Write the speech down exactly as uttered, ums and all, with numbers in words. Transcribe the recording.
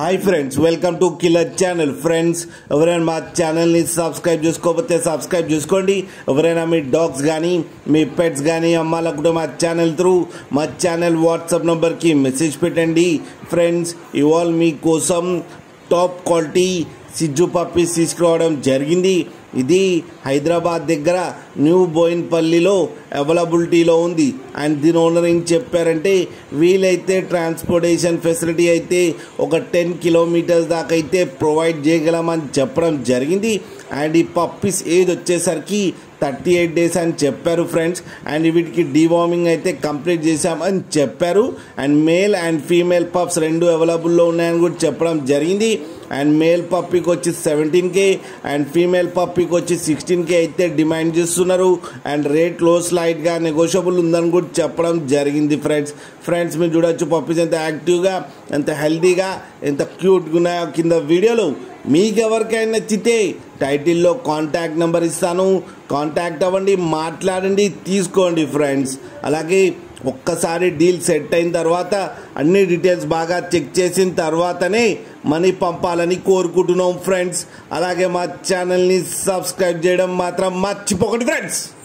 Hi friends, welcome to killer channel. Friends, ఎవరైనా మా ఛానల్ని సబ్స్క్రైబ్ చేసుకోకపోతే సబ్స్క్రైబ్ చేసుకోండి. ఎవరైనా మీ డాగ్స్ కానీ మీ పెట్స్ కానీ అమ్మాలనుకుంటే మా ఛానల్ త్రూ మా ఛానల్ వాట్సాప్ నెంబర్కి మెసేజ్ పెట్టండి. ఫ్రెండ్స్, ఇవాళ మీకోసం టాప్ క్వాలిటీ సిజ్జు పప్పీస్ తీసుకురావడం జరిగింది. ఇది హైదరాబాద్ దగ్గర న్యూ బోయిన్పల్లిలో అవైలబిలిటీలో ఉంది. అండ్ దీని ఓనర్ ఏం చెప్పారంటే, వీలైతే ట్రాన్స్పోర్టేషన్ ఫెసిలిటీ అయితే ఒక టెన్ కిలోమీటర్స్ దాకా అయితే ప్రొవైడ్ చేయగలమని చెప్పడం జరిగింది. అండ్ ఈ పప్పీస్ ఏజ్ వచ్చేసరికి థర్టీ ఎయిట్ డేస్ అని చెప్పారు ఫ్రెండ్స్. అండ్ వీటికి డీవార్మింగ్ అయితే కంప్లీట్ చేశామని చెప్పారు. And male and female pups రెండు అవైలబుల్లో ఉన్నాయని కూడా చెప్పడం జరిగింది. అండ్ మేల్ పప్పీకి వచ్చి సెవెంటీన్ కే అండ్ ఫీమేల్ పప్పీకి వచ్చి సిక్స్టీన్ కే అయితే డిమాండ్ చేస్తున్నారు. అండ్ రేట్ లో స్లైట్గా నెగోషియబుల్ ఉందని కూడా చెప్పడం జరిగింది ఫ్రెండ్స్. ఫ్రెండ్స్, మీరు చూడొచ్చు పప్పీస్ ఎంత యాక్టివ్గా, ఎంత హెల్తీగా, ఎంత క్యూట్గా ఉన్నాయో కింద వీడియోలో. మీకు ఎవరికైనా నచ్చితే టైటిల్లో కాంటాక్ట్ నెంబర్ ఇస్తాను, కాంటాక్ట్ అవ్వండి, మాట్లాడండి, తీసుకోండి ఫ్రెండ్స్. అలాగే ఒక్కసారి డీల్ సెట్ అయిన తర్వాత అన్ని డీటెయిల్స్ బాగా చెక్ చేసిన తర్వాతనే మనీ పంపాలని కోరుకుంటున్నాం ఫ్రెండ్స్. అలాగే మా ఛానల్ని సబ్స్క్రైబ్ చేయడం మాత్రం మర్చిపోకండి ఫ్రెండ్స్.